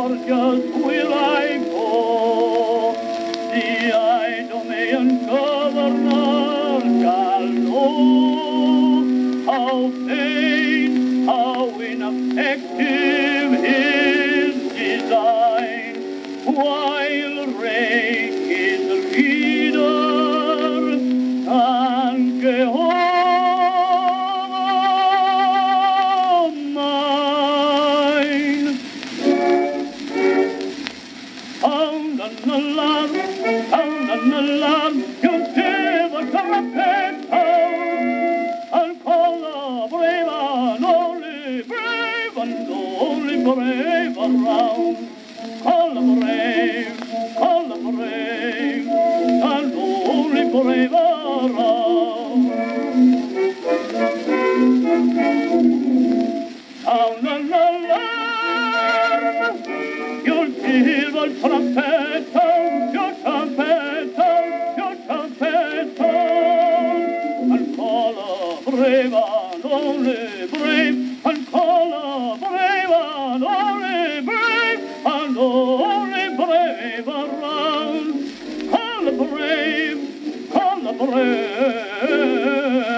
gorgeous will I go. The Idumean governor shall know how vain, how ineffective his design, while reign his leader and Jehovah mine. Sound an alarm, you give a trumpet sound, and call the brave and only brave and only brave around. Call the brave and only brave around. Sound an alarm, you'll give a trumpet sound, your trumpet sound, and call a brave and only brave, and call a brave and only brave, and only brave around. Call the brave, call the brave.